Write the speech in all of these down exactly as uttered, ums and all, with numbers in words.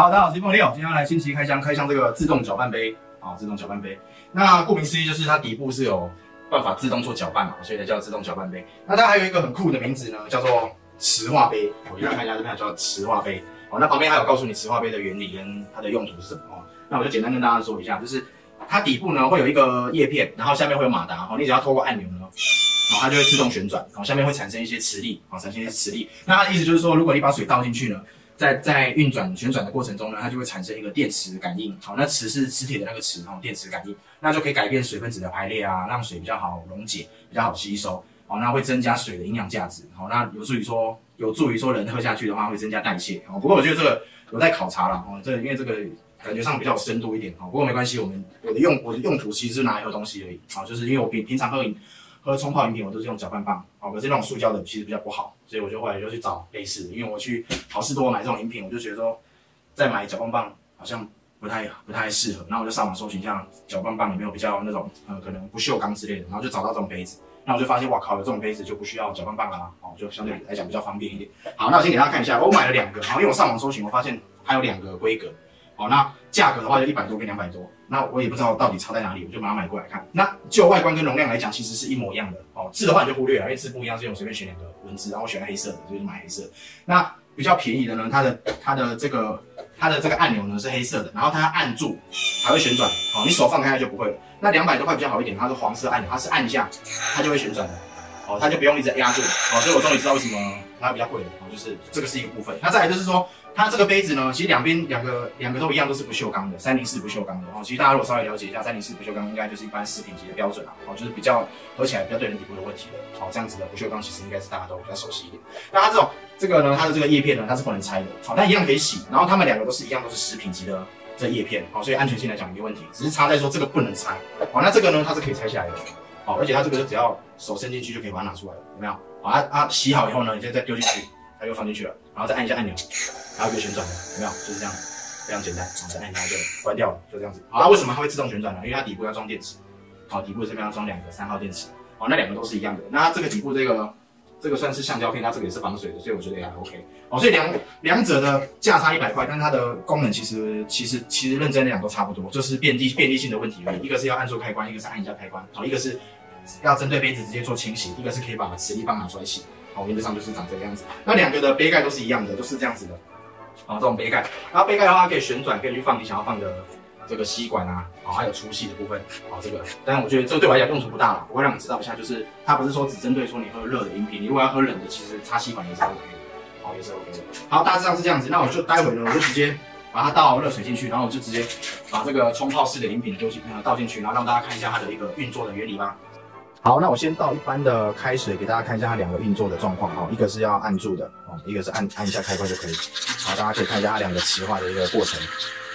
大家好，我是梦六，今天要来新奇开箱，开箱这个自动搅拌杯啊，自动搅拌杯。那顾名思义，就是它底部是有办法自动做搅拌嘛，所以才叫自动搅拌杯。那它还有一个很酷的名字呢，叫做磁化杯。我给大家看一下这边叫磁化杯。哦，那旁边还有告诉你磁化杯的原理跟它的用途是什么哦。那我就简单跟大家说一下，就是它底部呢会有一个叶片，然后下面会有马达，哦，你只要透过按钮呢。然后它就会自动旋转，然后下面会产生一些磁力，啊，产生一些磁力。那它的意思就是说，如果你把水倒进去呢，在在运转旋转的过程中呢，它就会产生一个电磁感应。好，那磁是磁铁的那个磁，哦，电磁感应，那就可以改变水分子的排列啊，让水比较好溶解，比较好吸收。好，那会增加水的营养价值。好，那有助于说有助于说人喝下去的话会增加代谢。好，不过我觉得这个有待考察啦。哦，这因为这个感觉上比较有深度一点。好，不过没关系，我们我的用我的用途其实是拿来喝东西而已。好，就是因为我平平常喝饮。喝冲泡饮品我都是用搅拌棒，哦，可是那种塑胶的其实比较不好，所以我就后来就去找类似的，因为我去好市多买这种饮品，我就觉得说再买搅拌棒好像不太不太适合，然后我就上网搜寻一下搅拌棒有没有比较那种呃可能不锈钢之类的，然后就找到这种杯子，那我就发现哇靠，有这种杯子就不需要搅拌棒啦，哦，就相对来讲比较方便一点。好，那我先给大家看一下，我买了两个，然后因为我上网搜寻，我发现它有两个规格，哦，那价格的话就一百多跟两百多。那我也不知道到底差在哪里，我就把它买过来看。那就外观跟容量来讲，其实是一模一样的哦。字的话你就忽略了，因为字不一样，所以我随便选两个文字，然后我选了黑色的，所以就买黑色的。那比较便宜的呢，它的它的这个它的这个按钮呢是黑色的，然后它按住才会旋转，哦，你手放开它就不会了。那两百多块比较好一点，它是黄色按钮，它是按一下它就会旋转的，哦，它就不用一直压住，哦，所以我终于知道为什么它比较贵了，哦，就是这个是一个部分。那再来就是说。它这个杯子呢，其实两边两个两个都一样，都是不锈钢的，三零四不锈钢的哦。其实大家如果稍微了解一下，三零四不锈钢应该就是一般食品级的标准啦，哦，就是比较喝起来比较对人体不会有问题的，哦，这样子的不锈钢其实应该是大家都比较熟悉一点。那它这种这个呢，它的这个叶片呢，它是不能拆的，好，但一样可以洗。然后它们两个都是一样，都是食品级的这叶片，好，所以安全性来讲没问题，只是差在说这个不能拆，好，那这个呢，它是可以拆下来的，好，而且它这个就只要手伸进去就可以把它拿出来了，有没有？好，它它洗好以后呢，你现在再丢进去，它又放进去了，然后再按一下按钮。然后就旋转了，有没有？就是这样，非常简单。然后再按一下就关掉了，就这样子。好，那为什么它会自动旋转呢？因为它底部要装电池，好，底部这边要装两个三号电池，好，那两个都是一样的。那它这个底部这个这个算是橡胶片，它这个也是防水的，所以我觉得也还 OK。好，所以两两者的价差一百块，但是它的功能其实其实其实认真来讲都差不多，就是便利便利性的问题而已。一个是要按住开关，一个是按一下开关，好，一个是要针对杯子直接做清洗，一个是可以把磁力棒拿出来洗。好，原则上就是长这个样子。那两个的杯盖都是一样的，都是这样子的。好，这种杯盖，然后杯盖的话可以旋转，可以去放你想要放的这个吸管啊，好，还有粗细的部分，好，这个，但是我觉得这个对我来讲用途不大了，我会让你知道一下，就是它不是说只针对说你喝热的饮品，你如果要喝冷的，其实插吸管也是 OK 的，好，也是 OK 的。好，大致上是这样子，那我就待会呢，我就直接把它倒热水进去，然后我就直接把这个冲泡式的饮品丢进呃倒进去，然后让大家看一下它的一个运作的原理吧。好，那我先倒一般的开水给大家看一下它两个运作的状况哈，一个是要按住的哦，一个是按按一下开关就可以。好，大家可以看一下它两个磁化的一个过程。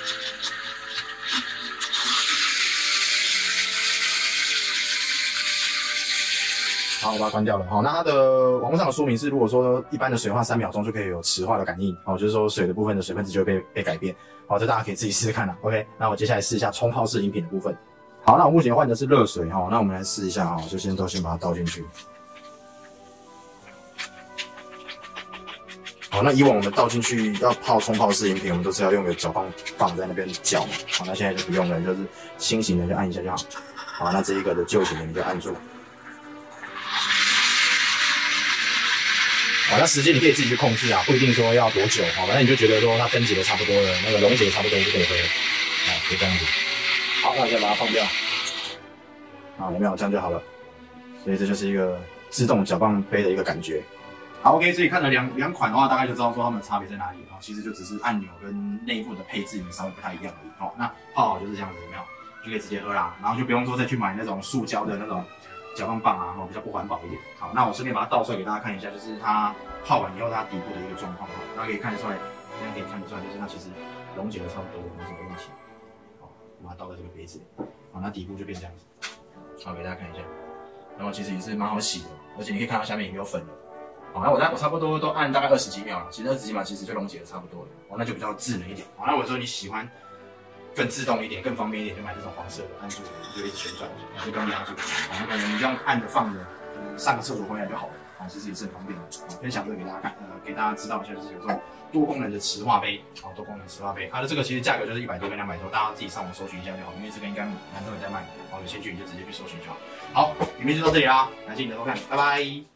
好，我把它关掉了。好，那它的网络上的说明是，如果说一般的水化三秒钟就可以有磁化的感应，哦，就是说水的部分的水分子就会被被改变。好，这大家可以自己试试看啦。OK， 那我接下来试一下冲泡式饮品的部分。好，那我目前换的是热水哈，那我们来试一下哈，就先都先把它倒进去。好，那以往我们倒进去要泡冲泡式饮品，我们都是要用个搅拌棒在那边搅嘛。好，那现在就不用了，就是新型的就按一下就好。好，那这一个的旧型的你就按住。好，那时间你可以自己去控制啊，不一定说要多久。好，反正你就觉得说它分解的差不多了，那个溶解差不多就可以喝了。好，就这样子。好，那我先把它放掉。啊，有没有？这样就好了。所以这就是一个自动搅拌杯的一个感觉。好 ，OK， 所以看了两两款的话，大概就知道说它们的差别在哪里啊。其实就只是按钮跟内部的配置你稍微不太一样而已。好，那泡好就是这样子，有没有？就可以直接喝啦，然后就不用说再去买那种塑胶的那种搅拌棒啊，比较不环保一点。好，那我顺便把它倒出来给大家看一下，就是它泡完以后它底部的一个状况。大家可以看得出来，这样可以看得出来，就是它其实溶解的差不多，没什么问题。把它倒在这个杯子里，好，那底部就变这样子。好，给大家看一下，然后其实也是蛮好洗的，而且你可以看到下面也没有粉了。好，那我我差不多都按大概二十几秒了，其实二十几秒其实就溶解的差不多了，哦，那就比较智能一点。好，那我说你喜欢更自动一点、更方便一点，就买这种黄色的，按住就一直旋转，就不用压住。好，那可能你这样按着放着，上个厕所回来就好了。好， 啊，其实也是很方便的。啊，分享这个给大家看，呃，给大家知道一下，就是有这种多功能的磁化杯，啊，多功能磁化杯，它的这个其实价格就是一百多跟两百多，大家自己上网搜寻一下就好，因为这个应该蛮多人在卖，好，有兴趣你就直接去搜寻就好。好，影片就到这里啦，感谢你的收看，拜拜。